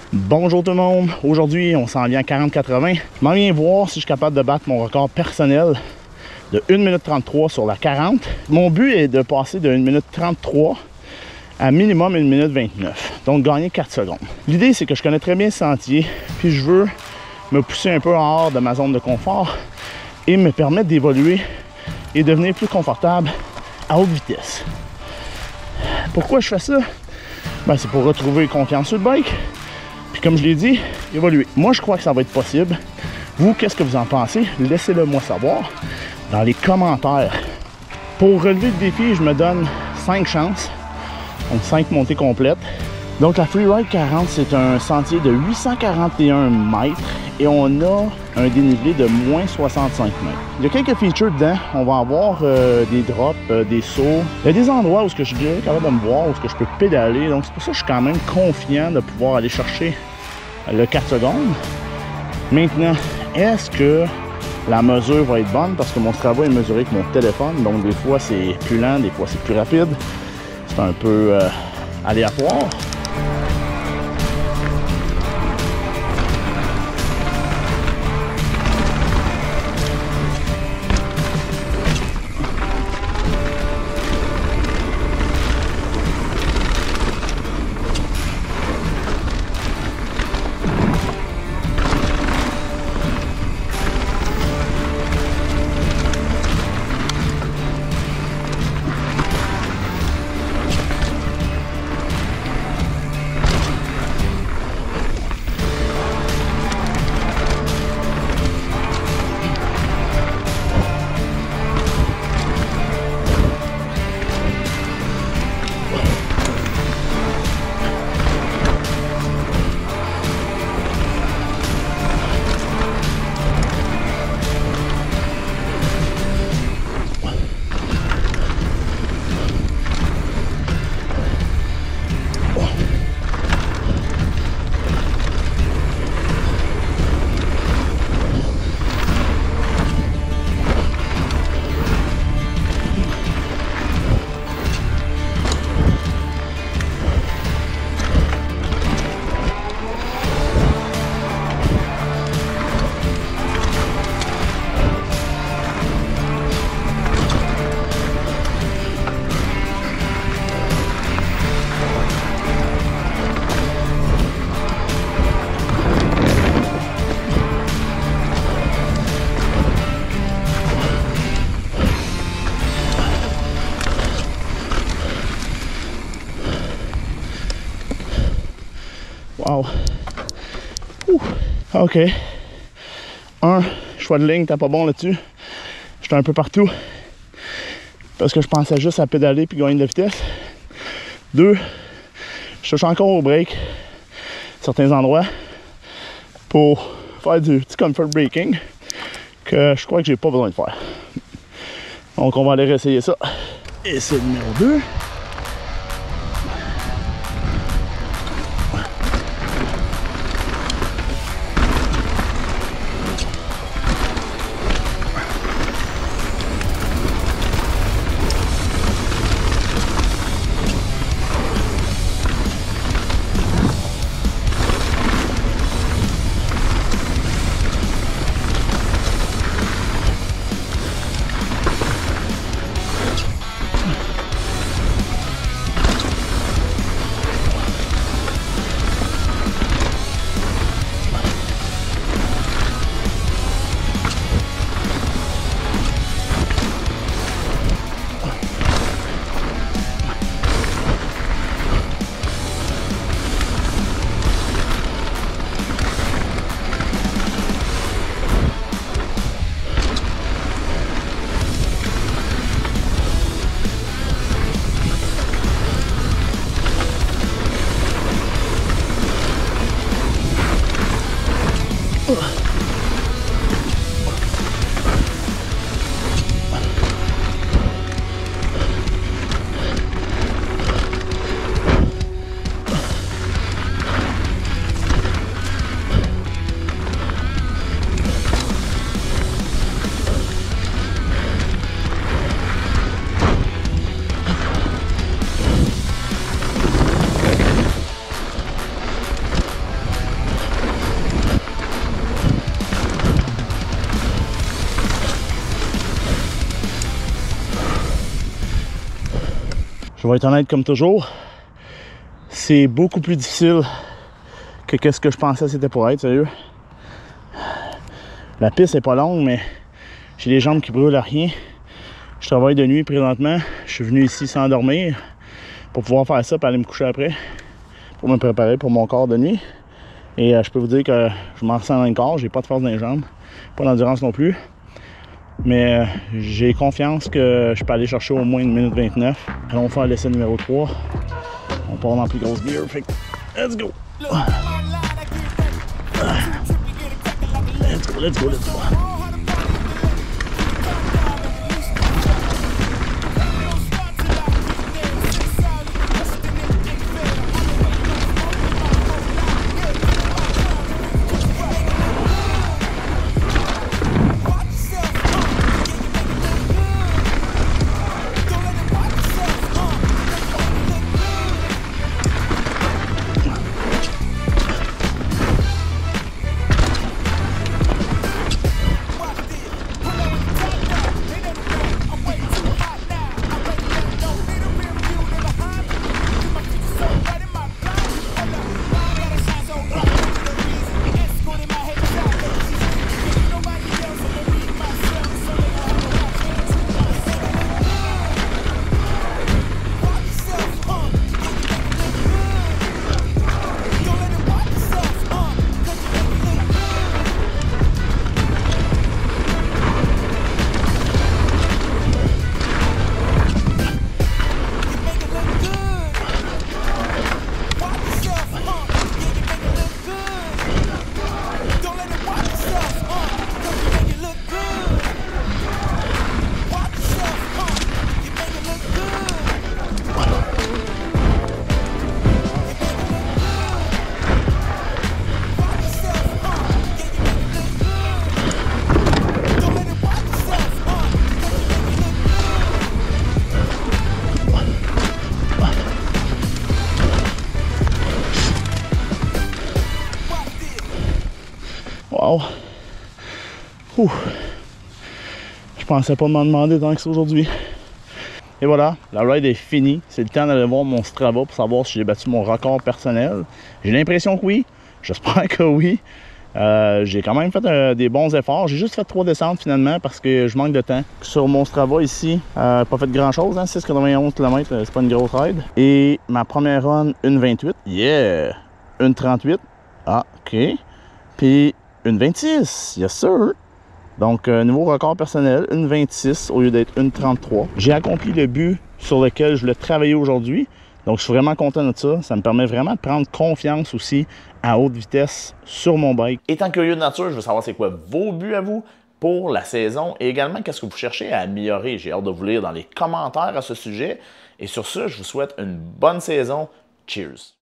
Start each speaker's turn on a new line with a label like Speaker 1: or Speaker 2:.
Speaker 1: Bonjour tout le monde, aujourd'hui on s'en vient à 40-80. Je m'en viens voir si je suis capable de battre mon record personnel de 1 minute 33 sur la 40. Mon but est de passer de 1 minute 33 à minimum 1 minute 29, donc gagner 4 secondes. L'idée c'est que je connais très bien ce sentier, puis je veux me pousser un peu hors de ma zone de confort et me permettre d'évoluer et devenir plus confortable à haute vitesse. Pourquoi je fais ça? Ben, c'est pour retrouver confiance sur le bike. Puis comme je l'ai dit, évoluer. Moi, je crois que ça va être possible. Vous, qu'est-ce que vous en pensez? Laissez-le moi savoir dans les commentaires. Pour relever le défi, je me donne 5 chances. Donc 5 montées complètes. Donc la Freeride 40, c'est un sentier de 841 mètres et on a un dénivelé de moins 65 mètres. Il y a quelques features dedans. On va avoir des drops, des sauts. Il y a des endroits où je suis déjà capable de me voir, où je peux pédaler. Donc c'est pour ça que je suis quand même confiant de pouvoir aller chercher le 4 secondes. Maintenant, est-ce que la mesure va être bonne? Parce que mon Strava est mesuré avec mon téléphone. Donc des fois c'est plus lent, des fois c'est plus rapide. C'est un peu aléatoire. Wow. OK. Choix de ligne, t'es pas bon là-dessus. J'étais un peu partout. Parce que je pensais juste à pédaler puis gagner de la vitesse. 2, je touche encore au break. Certains endroits. Pour faire du petit comfort braking. Que je crois que j'ai pas besoin de faire. Donc on va aller réessayer ça. Et c'est le numéro 2. Je vais être honnête comme toujours, c'est beaucoup plus difficile que qu'est-ce que je pensais c'était pour être, sérieux. La piste est pas longue, mais j'ai les jambes qui brûlent à rien. Je travaille de nuit présentement. Je suis venu ici sans dormir pour pouvoir faire ça et aller me coucher après, pour me préparer pour mon corps de nuit. Et je peux vous dire que je m'en ressens dans le corps, j'ai pas de force dans les jambes, pas d'endurance non plus. Mais j'ai confiance que je peux aller chercher au moins 1 minute 29. Allons faire l'essai numéro 3. On part dans la plus grosse gear, fait que let's go! Let's go, let's go, let's go! Wow! Ouh. Je pensais pas m'en demander tant que ça aujourd'hui. Et voilà, la ride est finie. C'est le temps d'aller voir mon Strava pour savoir si j'ai battu mon record personnel. J'ai l'impression que oui. J'espère que oui. J'ai quand même fait des bons efforts. J'ai juste fait 3 descentes finalement parce que je manque de temps. Sur mon Strava ici, pas fait grand chose, hein, 6,91 km, c'est pas une grosse ride. Et ma première run, 1,28. Yeah! 1,38. Ah, ok. Puis 1,26. Yes sir! Donc, nouveau record personnel, 1,26 au lieu d'être 1,33. J'ai accompli le but sur lequel je voulais travailler aujourd'hui. Donc, je suis vraiment content de ça. Ça me permet vraiment de prendre confiance aussi à haute vitesse sur mon bike. Étant curieux de nature, je veux savoir c'est quoi vos buts à vous pour la saison et également qu'est-ce que vous cherchez à améliorer. J'ai hâte de vous lire dans les commentaires à ce sujet. Et sur ce, je vous souhaite une bonne saison. Cheers!